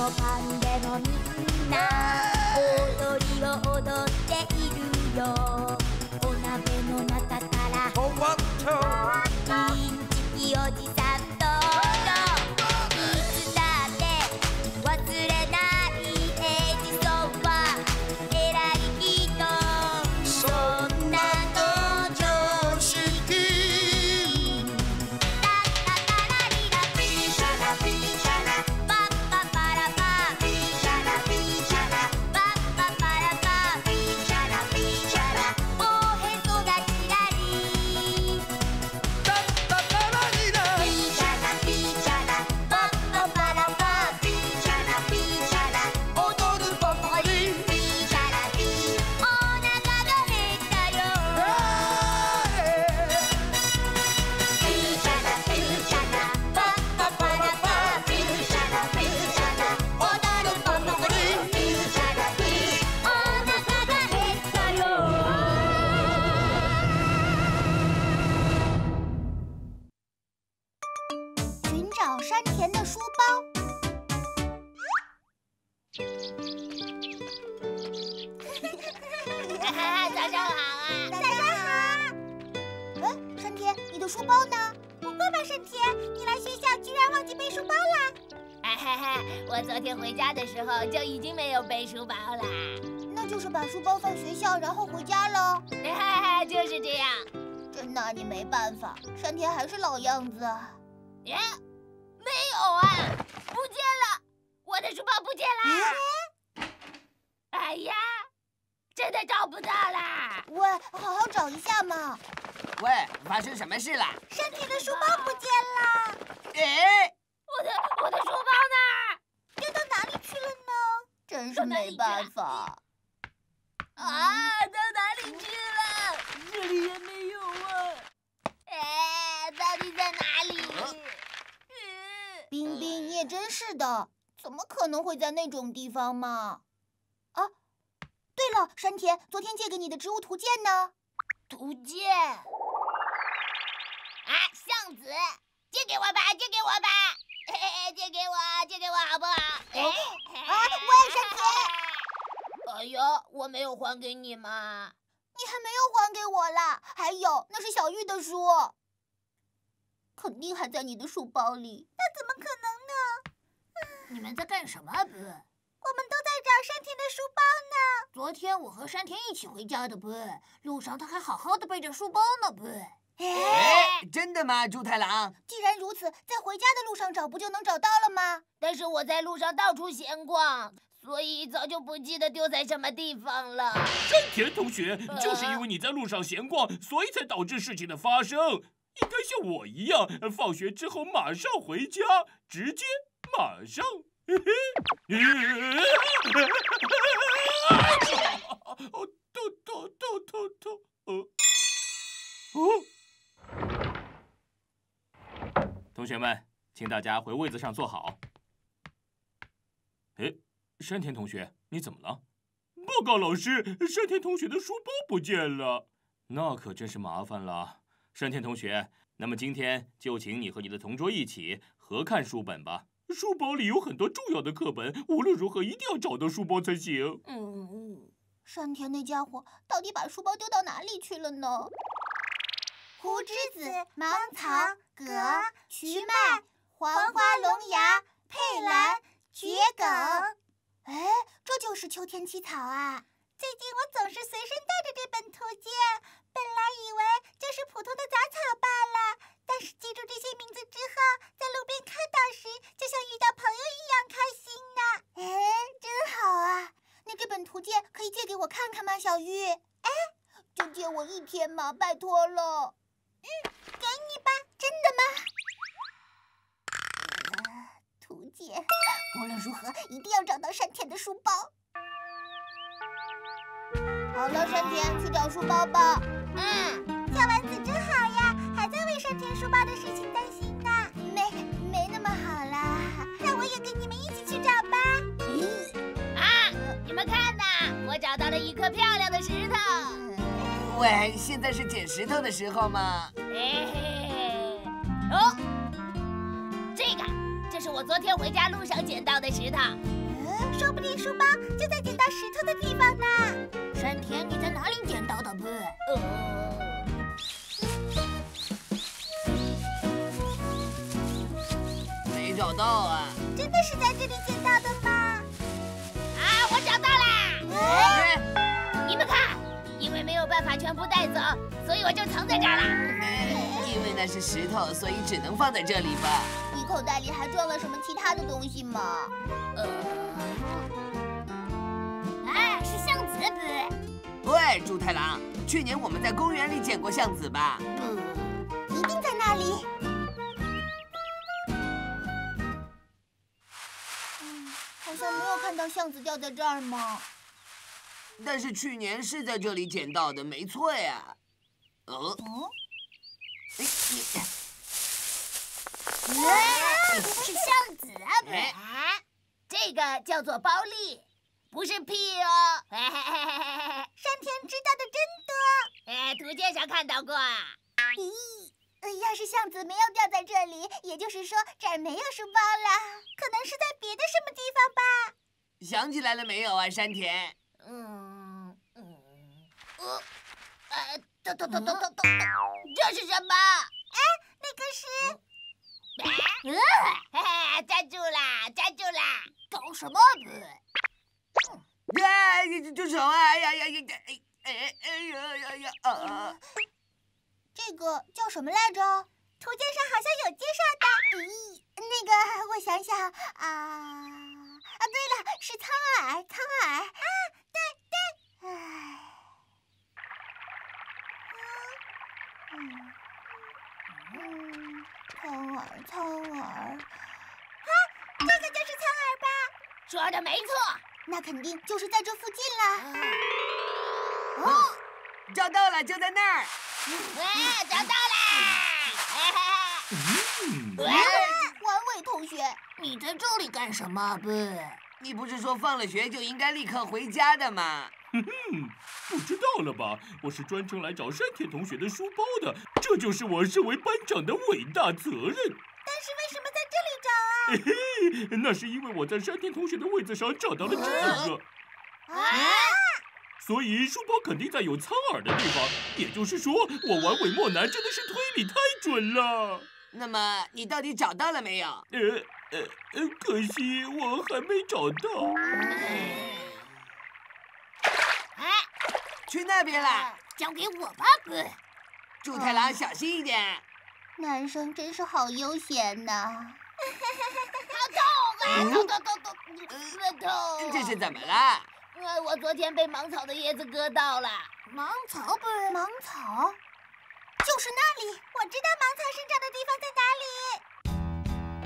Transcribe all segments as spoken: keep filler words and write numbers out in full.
もかんでもみんな踊りを踊っているよ。お鍋の中からトマトインチキおじさん登場。いつだって忘れないエジソンは偉い人。そんなの常識。タッタタラリラピーシャラピーシャラパッパパラパピーシャラピーシャラパッパパラパピーシャラピーシャラおへそがキラリタッタタラリラピーシャラピーシャラパッパパラパピーシャラピーシャラ踊るパパリピーシャラピーお腹が減ったよ。ピーシャラピーシャラパッパパラパピーシャラピーシャラ踊るパパリピーシャラピーお腹が減ったよ。 寻找山田的书包。 早上好啊！ 大家好。哎，山田，你的书包呢？不会吧，山田，你来学校居然忘记背书包啦？ 哎嘿嘿，我昨天回家的时候就已经没有背书包啦。 那就是把书包放学校，然后回家喽。 嘿嘿，就是这样。 这拿你没办法，山田还是老样子。 耶，没有啊，不见了，我的书包不见啦！哎呀，真的找不到啦！ 喂，好好找一下嘛。 喂，发生什么事了？ 山田的书包不见了， 哎， 我的我的书包呢？ 丢到哪里去了呢？真是没办法。 啊，到哪里去了？这里也没有啊！哎，到底在哪里？ 冰冰，你也真是的，怎么可能会在那种地方嘛？啊，对了，山田，昨天借给你的植物图鉴呢？ 图鉴啊，橡子，借给我吧，借给我吧，嘿嘿，借给我，借给我好不好？哎， 啊，喂，山田， 哎呀，我没有还给你嘛。 你还没有还给我啦？还有，那是小玉的书，肯定还在你的书包里。那怎么可能呢？ 你们在干什么，不？ 我们都在找山田的书包呢。 昨天我和山田一起回家的，不？路上他还好好的背着书包呢，不？ 哎，真的吗，猪太郎？ 既然如此，在回家的路上找不就能找到了吗？ 但是我在路上到处闲逛，所以早就不记得丢在什么地方了。 山田同学，就是因为你在路上闲逛，所以才导致事情的发生。应该像我一样，放学之后马上回家，直接马上。嘿嘿，哦，痛痛痛痛痛！哦哦，同学们，请大家回位子上坐好。哎，山田同学，你怎么了？报告老师，山田同学的书包不见了，那可真是麻烦了。山田同学，那么今天就请你和你的同桌一起合看书本吧。书包里有很多重要的课本，无论如何一定要找到书包才行。 嗯，山田那家伙到底把书包丢到哪里去了呢？胡之子、芒草、葛、瞿麦、黄花龙牙、佩兰、桔梗。哎，这就是秋天七草啊！最近我总是随身带着这本图鉴，本来以为就是普通的杂草罢了，但是记住这些名字之后，在路边看到时，就像遇到朋友一样开心呢。哎，真好啊！那这本图鉴可以借给我看看吗，小玉？哎，就借我一天嘛，拜托了。嗯，给你吧。真的吗？呃，图鉴，无论如何一定要找到山田的书包。好了，山田，去找书包吧。嗯，小丸子真好呀，还在为山田书包的事情担心呢。没，没那么好啦。那我也跟你们一起去找吧。 啊，你们看呐，我找到了一颗漂亮的石头。 喂，现在是捡石头的时候吗？ 嘿嘿，哦，这个，这是我昨天回家路上捡到的石头。 说不定书包就在捡到石头的地方呢。山田，你在哪里捡到的？不，呃， 没找到啊。 真的是在这里捡到的吗？ 啊，我找到啦！ 哎你们看，因为没有办法全部带走，所以我就藏在这儿了。 因为那是石头，所以只能放在这里吧。 你口袋里还装了什么其他的东西吗？ 呃，啊，是橡子不？ 喂，猪太郎，去年我们在公园里捡过橡子吧？ 不，一定在那里。嗯，好像没有看到橡子掉在这儿吗？ 但是去年是在这里捡到的，没错呀。哦， 哦， 哎， 哎，是橡子啊不？ 哎啊，这个叫做包粒，不是屁哦。 山田知道的真多。 哎，图鉴上看到过啊。 咦，呃要是橡子没有掉在这里，也就是说这儿没有书包了，可能是在别的什么地方吧。 想起来了没有啊，山田？ 嗯嗯，呃，呃，咚咚咚咚咚咚，这是什么？ 那个是呃，嘿嘿，站住啦，站住啦！搞什么不？ 哎，住手啊！哎呀呀呀！哎哎哎呀呀呀！啊！ 这个叫什么来着？图鉴上好像有介绍的。咦，那个我想想啊啊，对了，是苍耳，苍耳啊，对对，唉，嗯嗯，苍耳，苍耳，啊，这个就是苍耳吧？ 说的没错。 那肯定就是在这附近啦。 哦，找到了，就在那儿。 哎，找到啦！ 嗯， 哎王伟同学， 你在这里干什么不？ 你不是说放了学就应该立刻回家的吗？ 哼哼，不知道了吧？我是专程来找山田同学的书包的，这就是我身为班长的伟大责任。 但是为什么在这里找啊？ 嘿嘿，那是因为我在山田同学的位子上找到了这个， 啊！ 所以书包肯定在有苍耳的地方。也就是说，我玩尾莫南真的是推理太准了。 那么你到底找到了没有？ 呃呃呃，可惜我还没找到。 哎， 去那边了。 交给我吧不？ 猪太郎，小心一点。 男生真是好悠闲呐！ 啊，痛痛痛痛，痛痛！ 这是怎么了？ 呃，我昨天被芒草的叶子割到了。 芒草不？芒草，就是那里，我知道芒草生长的地方在哪里。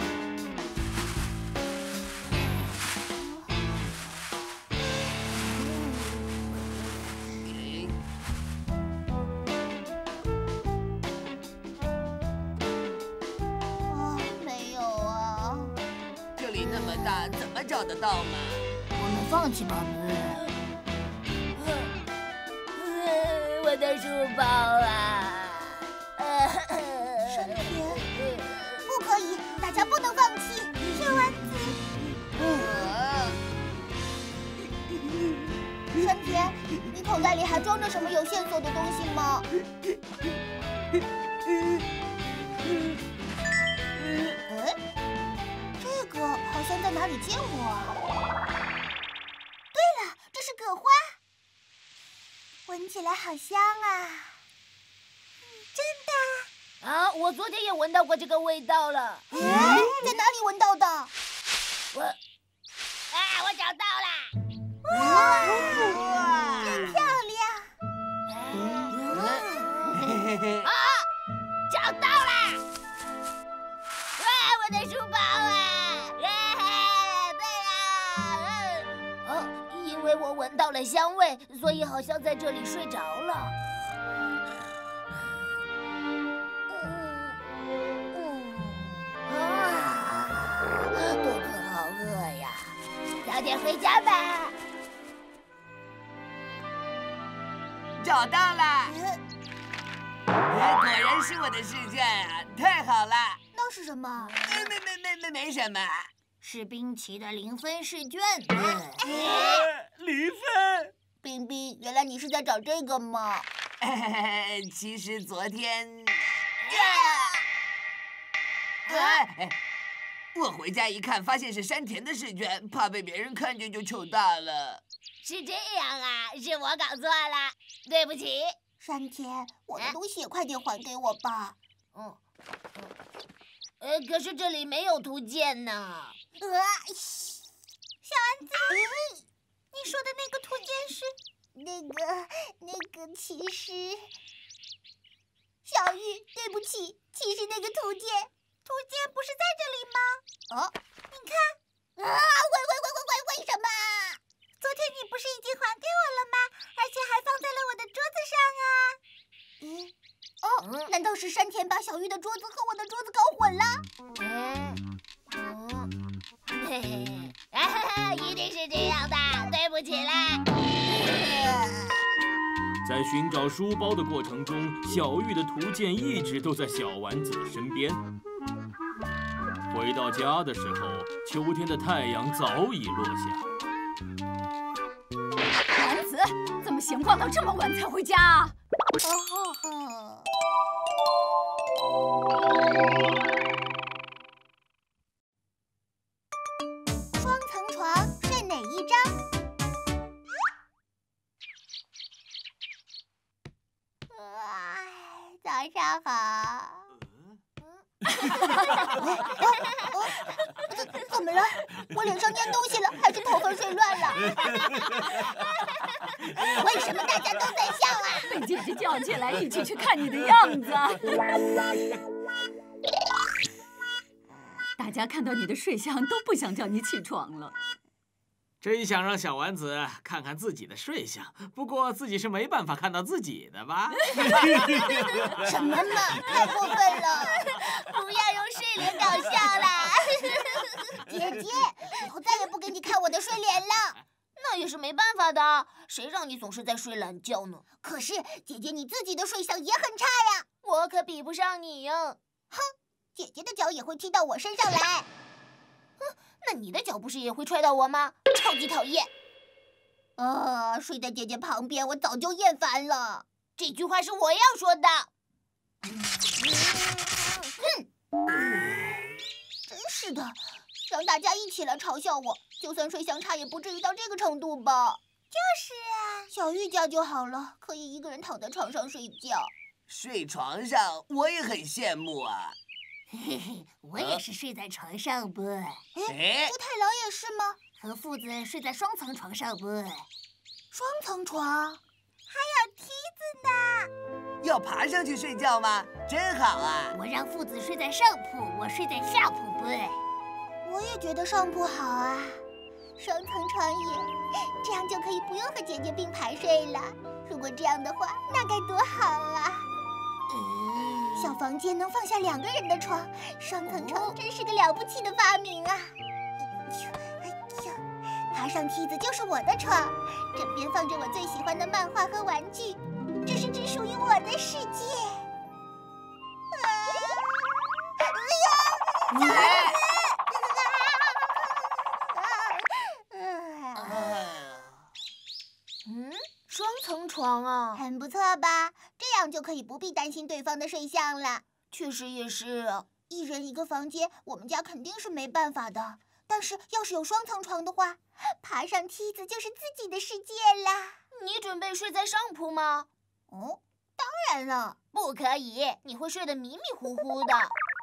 啊，没有啊。 这里那么大，怎么找得到嘛？ 我们放弃吧， 我的书包啊！ 山田，不可以，大家不能放弃。小丸子，山田，你口袋里还装着什么有线索的东西吗？嗯，这个好像在哪里见过啊。对了，这是葛花，闻起来好香啊！真的？ 啊，我昨天也闻到过这个味道了。 哎，在哪里闻到的？ 我，啊，我找到了。 哇，真漂亮！ 啊，找到了！哇，我的书包啊！对呀，哦，因为我闻到了香味，所以好像在这里睡着了。肚子好饿呀，早点回家吧。 找到了！果然是我的试卷啊，太好了！ 那是什么？ 没没没没没没什么。 是冰淇的零分试卷。 呃零分。 冰冰，原来你是在找这个吗？ 其实昨天， 啊哎，我回家一看，发现是山田的试卷，怕被别人看见就糗大了。 是这样啊，是我搞错了，对不起。 山田，我的东西也快点还给我吧。 嗯，呃，可是这里没有图鉴呢。 呃，小丸子，你说的那个图鉴是那个那个，其实，小玉，对不起，其实那个图鉴，图鉴不是在这里吗？哦，你看，啊，为为为为为为什么？昨天你不是已经还给我了吗？而且还放在了我的桌子上啊。嗯，哦，难道是山田把小玉的桌子和我的桌子搞混了？ 嗯嗯，嘿嘿，啊哈哈，一定是这样的，对不起啦。 在寻找书包的过程中，小玉的图鉴一直都在小丸子的身边。回到家的时候，秋天的太阳早已落下。 丸子，怎么闲逛到这么晚才回家啊？ 哦吼！双层床睡哪一张？哎，早上好。怎怎么了？我脸上粘东西了，还是头发睡乱了？为什么大家都在笑啊？ 被姐姐叫起来一起去看你的样子。大家看到你的睡相都不想叫你起床了。 真想让小丸子看看自己的睡相，不过自己是没办法看到自己的吧？ 什么嘛，太过分了！ 不要用睡脸搞笑啦。 姐姐，以后再也不给你看我的睡脸了。 那也是没办法的，谁让你总是在睡懒觉呢？ 可是姐姐你自己的睡相也很差呀。 我可比不上你呀。 哼，姐姐的脚也会踢到我身上来。 那你的脚不是也会踹到我吗？超级讨厌！ 啊，睡在姐姐旁边，我早就厌烦了。 这句话是我要说的。 嗯，真是的，让大家一起来嘲笑我，就算睡相差也不至于到这个程度吧？就是啊，小玉家就好了，可以一个人躺在床上睡觉。 睡床上，我也很羡慕啊。 嘿嘿，我也是睡在床上不？ 哎， 猪太郎也是吗？ 和父子睡在双层床上不？ 双层床，还有梯子呢。 要爬上去睡觉吗？真好啊！ 我让父子睡在上铺，我睡在下铺不？ 我也觉得上铺好啊，双层床也，这样就可以不用和姐姐并排睡了。如果这样的话，那该多好啊！ 嗯， 小房间能放下两个人的床，双层床真是个了不起的发明啊！哎呦，哎呦，爬上梯子就是我的床，这边放着我最喜欢的漫画和玩具，这是只属于我的世界。啊！哎呀！ 哎嗯，双层床啊， 很不错吧？这样就可以不必担心对方的睡相了。 确实也是。 一人一个房间，我们家肯定是没办法的。但是要是有双层床的话，爬上梯子就是自己的世界啦。 你准备睡在上铺吗？ 哦，当然了， 不可以，你会睡得迷迷糊糊的。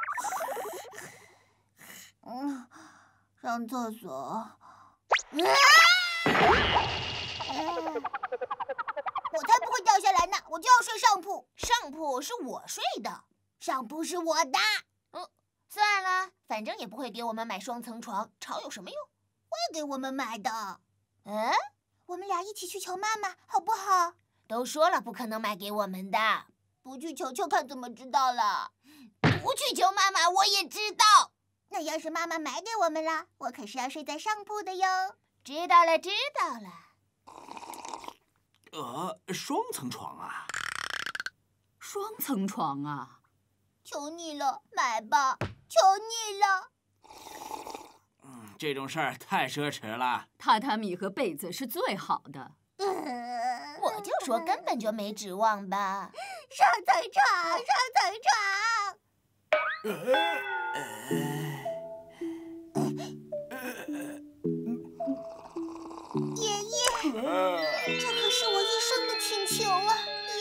嗯，上厕所。啊！我才不会掉下来呢！我就要睡上铺。 上铺是我睡的， 上铺是我的。 嗯，算了，反正也不会给我们买双层床，吵有什么用？ 我也给我们买的。 嗯， 我们俩一起去求妈妈，好不好？ 都说了不可能买给我们的， 不去求求看怎么知道了？ 不去求妈妈，我也知道。 那要是妈妈买给我们了，我可是要睡在上铺的哟。 知道了，知道了。 呃，双层床啊， 双层床啊！ 求你了，买吧，求你了。 嗯， 这种事儿太奢侈了。 榻榻米和被子是最好的。 我就说根本就没指望吧。上层床，上层床。爷爷，这可是我一生的请求啊，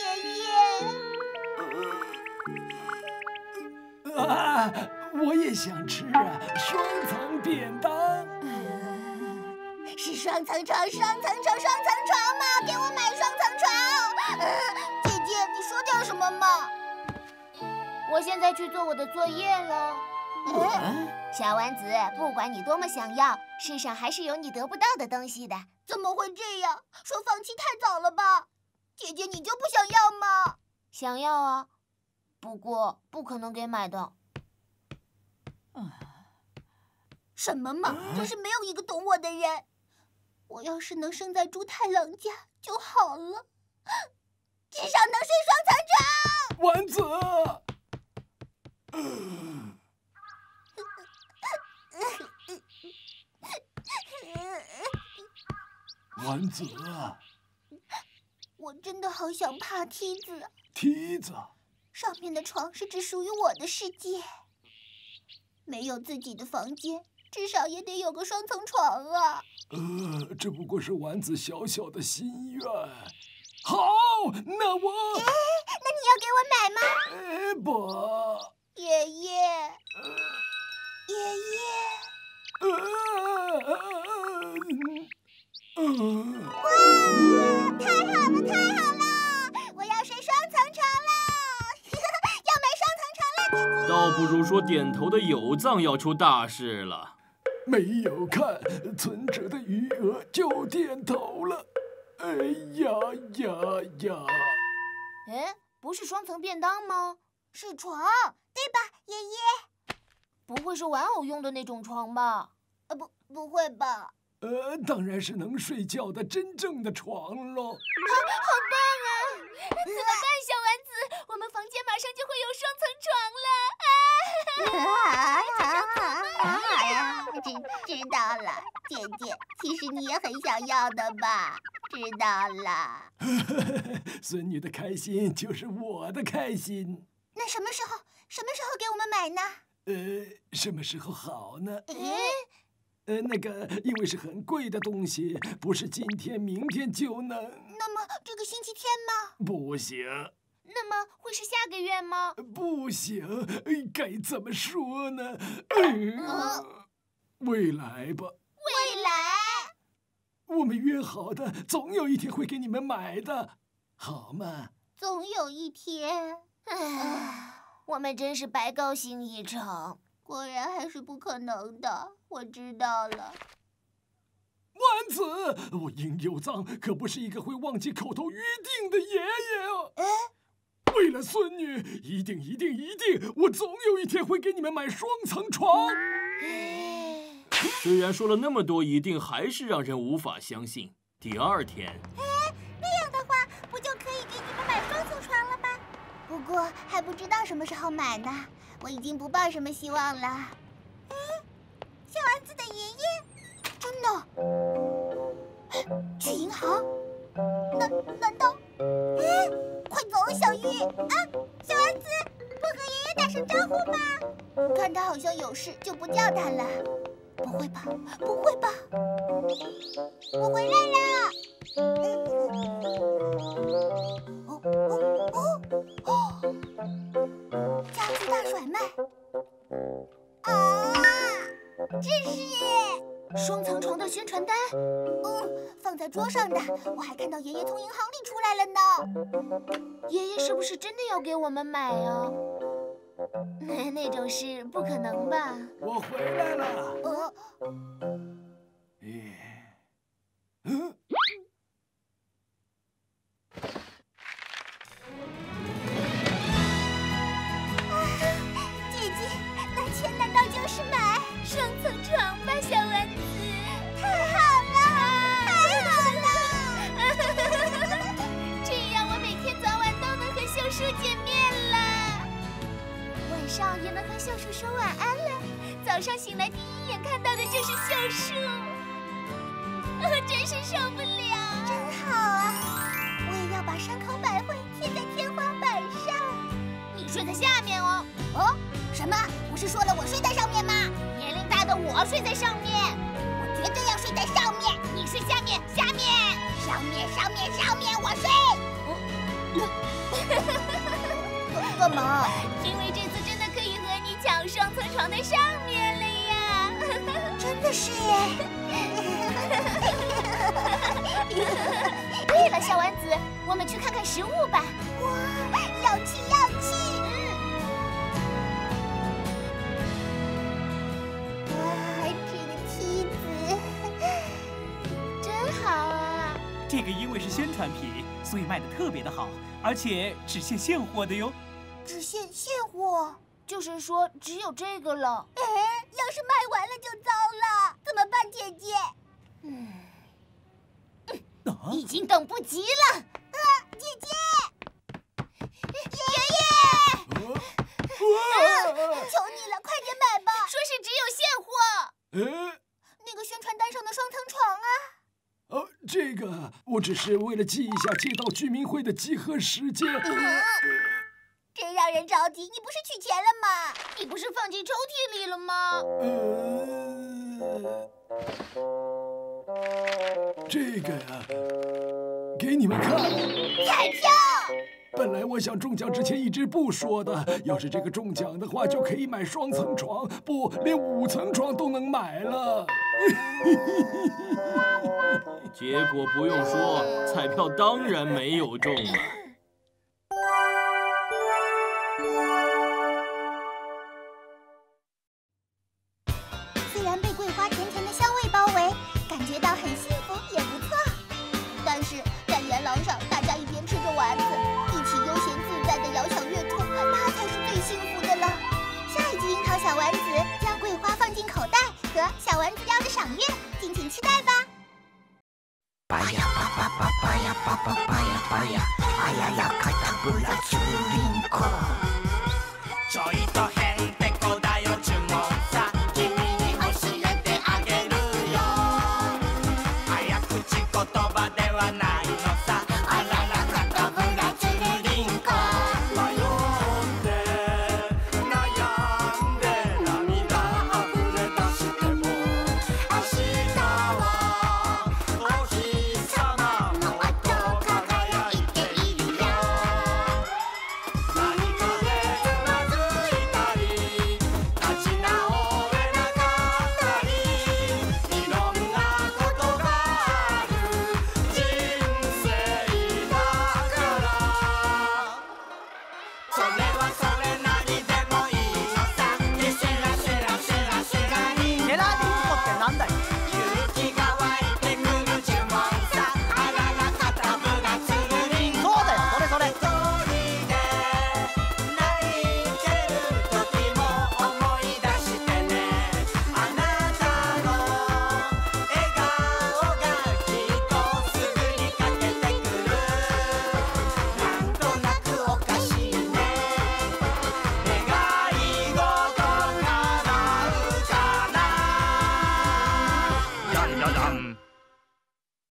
爷爷。 啊，我也想吃啊，双层便当。 是双层床，双层床，双层床吗？给我买双层床！呃、姐姐，你说点什么嘛？我现在去做我的作业了。嗯，小丸子，不管你多么想要，世上还是有你得不到的东西的。怎么会这样？说放弃太早了吧？姐姐，你就不想要吗？想要啊，不过不可能给买的。什么嘛，就是没有一个懂我的人。我要是能生在猪太郎家就好了，至少能睡双层床。 丸子，丸子， 我真的好想爬梯子。 梯子上面的床是只属于我的世界，没有自己的房间，至少也得有个双层床啊。 呃，这不过是丸子小小的心愿。好，那我…… 哎，那你要给我买吗？ 哎，不。 爷爷，爷爷。 呃呃、 哇，太好了，太好了！我要睡双层床了，要买双层床了，姐姐。 倒不如说点头的有藏要出大事了。 没有看存折的余额就点头了，哎呀呀呀！ 哎，不是双层便当吗？是床，对吧，爷爷？不会是玩偶用的那种床吧？呃，不，不会吧？ 呃，当然是能睡觉的真正的床喽。 啊，好棒啊！怎么办，小丸子？我们房间马上就会有双层床了。啊！知知道了，姐姐，其实你也很想要的吧？知道了。 孙女的开心就是我的开心。 那什么时候？什么时候给我们买呢？ 呃，什么时候好呢？ 嗯。 呃，那个，因为是很贵的东西，不是今天、明天就能。 那么这个星期天吗？ 不行。 那么会是下个月吗？ 不行，该怎么说呢？嗯， 呃、 未来吧。 未来。 我们约好的，总有一天会给你们买的，好吗？ 总有一天。唉，我们真是白高兴一场。果然还是不可能的，我知道了。 丸子，我殷有藏可不是一个会忘记口头约定的爷爷哦。 哎， 为了孙女，一定一定一定，我总有一天会给你们买双层床。 虽然说了那么多一定，还是让人无法相信。第二天， 哎，那样的话，不就可以给你们买双层床了吗？不过还不知道什么时候买呢。我已经不抱什么希望了。哎，小丸子的爷爷，真的？去银行？难难道？哎，快走，小玉！啊，小丸子，不和爷爷打声招呼吗？看他好像有事，就不叫他了。不会吧？不会吧？我回来了！哦哦哦哦！家具大甩卖！啊，这是双层床的宣传单。嗯，放在桌上的。我还看到爷爷从银行里出来了呢。爷爷是不是真的要给我们买啊？那那种事不可能吧？ 我回来了。 呃， 嗯，嗯。 就是买双层床吧，小丸子。太好了，太好了！这样我每天早晚都能和秀树见面了，晚上也能和秀树说晚安了。早上醒来第一眼看到的就是秀树。 真是受不了。 真好啊！我也要把山口百惠贴在天花板上。 你睡在下面哦。 哦，什么？不是说了我睡在上面吗？ 年龄大的我睡在上面， 我绝对要睡在上面。 你睡下面，下面， 上面，上面，上面，我睡。干嘛？ 因为这次真的可以和你抢双层床的上面了呀！ 真的是耶！ 对了，小丸子，我们去看看食物吧。 哇，要去要去！嗯。哇，这个梯子真好啊！ 这个因为是宣传品，所以卖的特别的好，而且只限现货的哟。 只限现货， 就是说只有这个了。 哎，要是卖完了就糟了，怎么办，姐姐？ 嗯， 啊、 已经等不及了。 啊，姐姐，爷爷， 啊啊、求你了，快点买吧。 说是只有现货。 呃， 那个宣传单上的双层床啊。 哦，这个我只是为了记一下街道居民会的集合时间。 嗯真让人着急！你不是取钱了吗？ 你不是放进抽屉里了吗？ 呃，这个呀，给你们看。 彩票！ 本来我想中奖之前一直不说的，要是这个中奖的话，就可以买双层床，不，连五层床都能买了。 结果不用说，彩票当然没有中了。 虽然被桂花甜甜的香味包围，感觉到很幸福也不错。但是在沿廊上，大家一边吃着丸子，一起悠闲自在的摇小月兔，那才是最幸福的了。下一集樱桃小丸子将桂花放进口袋和小丸子要的赏月，敬请期待吧。 巴呀巴巴巴巴呀巴巴巴呀巴呀，哎呀呀，开大不了竹林口，找一道黑。